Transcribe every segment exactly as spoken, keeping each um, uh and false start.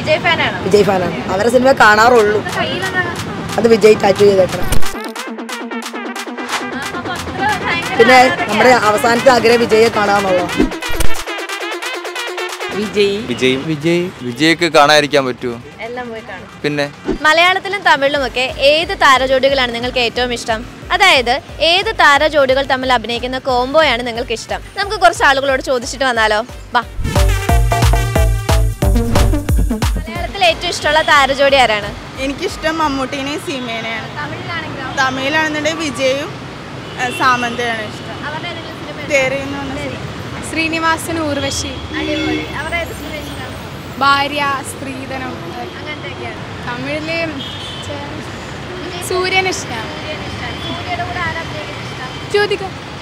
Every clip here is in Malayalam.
വിജയ് ഫാനാണോ? വിജയ് ഫാനാണ്. അവരെ സിനിമ കാണാറുള്ളൂ. അത് വിജയ് ടാറ്റു ചെയ്തേക്കണം. പിന്നെ നമ്മുടെ അവസാനത്തെ ആഗ്രഹം വിജയെ കാണാന്നുള്ളൂ. വിജയ് വിജയ് വിജയ് വിജയ്ക്ക് കാണാതിരിക്കാൻ പറ്റുമോ? എല്ലാം പോയി കാണും. പിന്നെ മലയാളത്തിലും തമിഴിലുമൊക്കെ ഏത് താരജോഡികളാണ് നിങ്ങൾക്ക് ഏറ്റവും ഇഷ്ടം? അതായത് ഏത് താരജോഡികൾ തമ്മിൽ അഭിനയിക്കുന്ന കോംബോയാണ് നിങ്ങൾക്ക് ഇഷ്ടം? നമുക്ക് കുറച്ച് ആളുകളോട് ചോദിച്ചിട്ട് വന്നാലോ? വാ. മലയാളത്തിൽ ഏറ്റവും ഇഷ്ടമുള്ള താരജോഡി ആരാണ്? എനിക്കിഷ്ടം മമ്മൂട്ടിനെയും സീമേനെയാണ്. തമിഴിലാണെങ്കിലോ? തമിഴിലാണെന്നുണ്ടെങ്കിൽ വിജയും സാമന്തയാണ് ഇഷ്ടം. ശ്രീനിവാസൻ, ഊർവശി, ഭാര്യ, സ്ത്രീധനം, തമിഴില് സൂര്യൻ ഇഷ്ടമാണ്. ജ്യോതിക.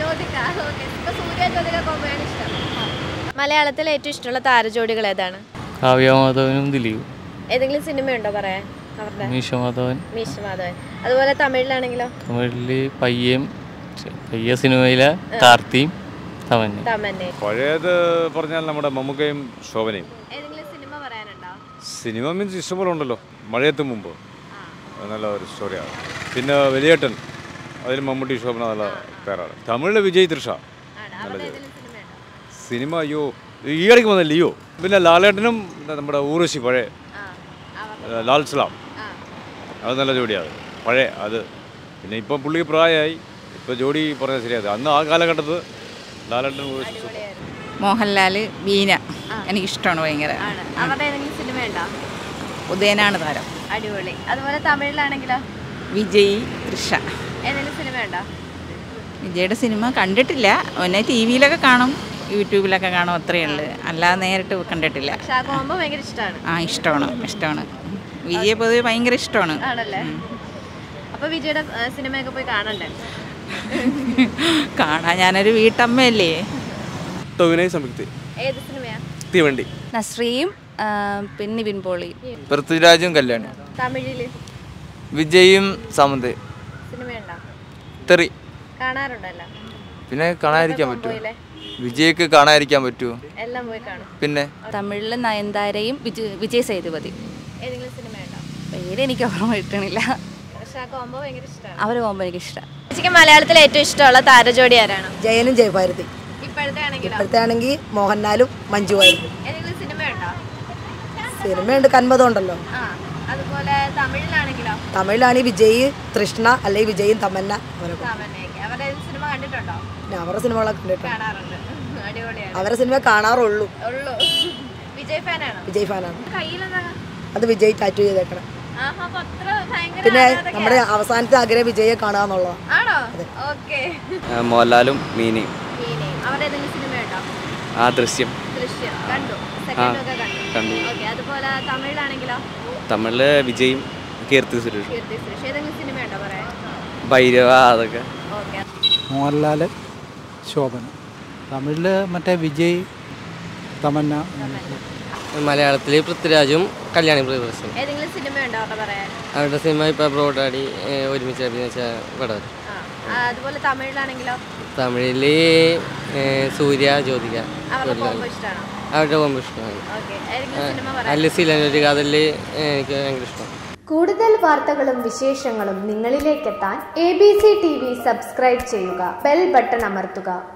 മലയാളത്തിലെ ഏറ്റവും ഇഷ്ടമുള്ള താരജോഡികൾ ഏതാണ്? കാവ്യമാധവനും ദിലീപും. ഏതെങ്കിലും സിനിമയുണ്ടോ പറയാൻ? മീശമാധവൻ. മീശമാധവൻ. അതുപോലെ തമിഴിലാണെങ്കിലോ? തമിഴില് പയ്യം പയ്യ സിനിമയിലെ കാർത്തിയും തമന്നെ. പഴയത് പറഞ്ഞാൽ നമ്മുടെ മമ്മൂക്കയും ശോഭനയും. ഏതെങ്കിലും സിനിമ പറയാനുണ്ടോ? സിനിമ മീൻസ് ഇഷ്ടംപോലെ ഉണ്ടല്ലോ. മഴയത്ത് മുമ്പ് നല്ല ഒരു സ്റ്റോറിയാണ്. പിന്നെ വലിയേട്ടൻ, അതിൽ മമ്മൂട്ടി ശോഭന നല്ല പേരാണ്. തമിഴിലെ വിജയ് തൃഷ നല്ല സിനിമ. അയ്യോ ഈ ഇടയ്ക്ക് വന്ന ലിയോ. പിന്നെ ലാലേട്ടനും നമ്മുടെ ഊർവശി പഴയ ലാൽ സലാം, അത് നല്ല ജോഡിയാണ് പഴയ അത്. പിന്നെ ഇപ്പം പുള്ളിക്ക് പ്രായമായി, ഇപ്പോൾ ജോഡി പറഞ്ഞാൽ ശരിയായത്. അന്ന് ആ കാലഘട്ടത്ത് ലാലേട്ടൻ ഊർവശി. മോഹൻലാൽ, ബീന എനിക്കിഷ്ടമാണ് ഭയങ്കര. ഉദയനാണ് താരം. അടിപൊളി. അതുപോലെ തമിഴിലാണെങ്കിലോ? വിജയ് തൃഷ. ഏതെങ്കിലും സിനിമ ഉണ്ടോ? വിജയുടെ സിനിമ കണ്ടിട്ടില്ല. ഒന്നെ ടി വിയിലൊക്കെ കാണും, യൂട്യൂബിലൊക്കെ കാണും, അത്രയേ ഉള്ളൂ. അല്ലാതെ നേരിട്ട് കണ്ടിട്ടില്ല. ആ ഇഷ്ടമാണ് ഇഷ്ടമാണ് വിജയെ പൊതുവെ ഭയങ്കര ഇഷ്ടമാണ്. അപ്പോൾ വിജയുടെ സിനിമയൊക്കെ പോയി കാണണ്ടേ? കാണാൻ ഞാനൊരു വീട്ടമ്മയല്ലേ. ഏത് സിനിമയാ? തീവണ്ടി. നസ്രിയും പിന്നെ നിവിൻ പോളി. പൃഥ്വിരാജും കല്യാണി. തമിഴില് വിജയും സാമന്ത്. സിനിമയുണ്ടോ? തെറി. കാണാറുണ്ടല്ലോ. പിന്നെ കാണാതിരിക്കാൻ പറ്റുമോ? വിജയ്ക്ക് കാണാതിരിക്കാൻ പറ്റുമോ? എല്ലാം പോയി കാണും. പിന്നെ തമിഴില് നയൻതാരയും വിജയ് സേതുപതി. ഏതെങ്കിലും സിനിമയുണ്ടോ? പേര് എനിക്ക് ഓർമ്മ കിട്ടണില്ല. അവർ കോമ്പോ എനിക്ക് ഇഷ്ടം. മലയാളത്തിലെ ഏറ്റവും ഇഷ്ടമുള്ള താരജോഡി ആരാണ്? ജയനും ജയഭാരതി. ഇപ്പോഴത്തെ ആണെങ്കിൽ മോഹൻലാലും മഞ്ജു വാര്യരും. ഏതെങ്കിലും സിനിമയുണ്ടോ? സിനിമയുണ്ട്, കന്മതമുണ്ടല്ലോ. അതുപോലെ തമിഴിലാണെങ്കിലോ? തമിഴിലാണെങ്കിൽ വിജയ് തൃഷ്ണ, അല്ലെങ്കിൽ വിജയും തമന്ന. അവരുടെ സിനിമ കണ്ടിട്ടുണ്ടോ? അവരുടെ സിനിമകളൊക്കെ കണ്ടിട്ടുണ്ട്. കാണാറുണ്ട്. അടിപൊളിയാണ്. അവരുടെ സിനിമ കാണാറുള്ളൂ. വിജയ് ഫാനാണോ? വിജയ് ഫാനാണ്. അത് വിജയ് ടാറ്റു ചെയ്തേക്കണം. പിന്നെ നമ്മുടെ അവസാനത്തെ ആഗ്രഹം വിജയെ കാണാന്നുള്ളതാണ്. മോഹൻലാലും മീനയും. ആ ദൃശ്യം തമിഴില് വിജയും കീർത്തി സുരേഷ്. ഭൈരവ അതൊക്കെ. മോഹൻലാല്, ശോഭന. തമിഴില് മറ്റേ വിജയ്, തമന്ന. മലയാളത്തില് പൃഥ്വിരാജും കല്യാണി പ്രിയദർശനും. അവരുടെ സിനിമ ഇപ്പൊ ബ്രോഡാടി ഒരുമിച്ച് അഭിനയിച്ച പടം. തമിഴില് സൂര്യ, ജ്യോതിക. അവരുടെ കോമ്പോ ഇഷ്ടമാണ്. അല്ലിസിലൊരു കാതല് എനിക്ക് ഭയങ്കര ഇഷ്ടമാണ്. കൂടുതൽ വാർത്തകളും വിശേഷങ്ങളും നിങ്ങളിലേക്കെത്താൻ A B C T V subscribe ചെയ്യുക, ബെൽ ബട്ടൺ അമർത്തുക.